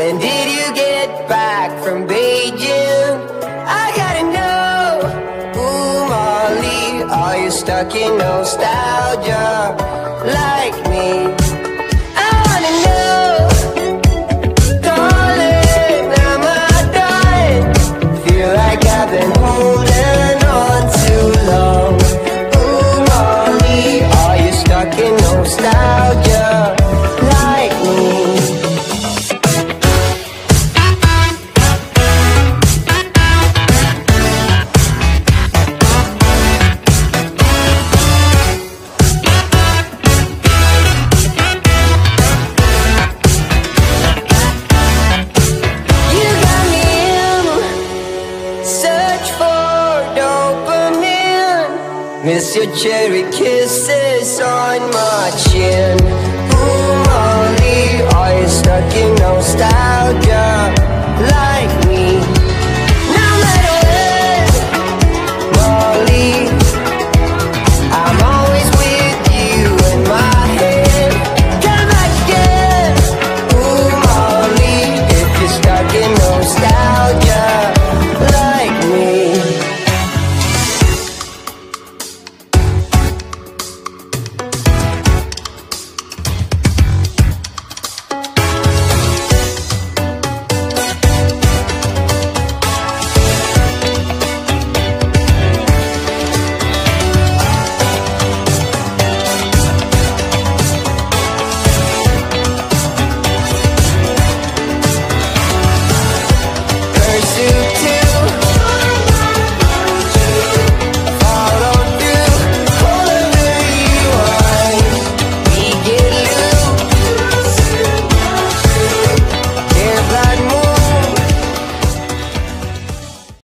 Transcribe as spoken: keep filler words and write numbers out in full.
When did you get back from Beijing? I gotta know. Ooh, Molly, are you stuck in nostalgia like me? I wanna know. Darling, am I done? Feel like I've been holding on too long. Ooh, Molly, are you stuck in nostalgia like me? Miss your cherry kisses on my chin. Ooh, Molly, are you stuck in nostalgia?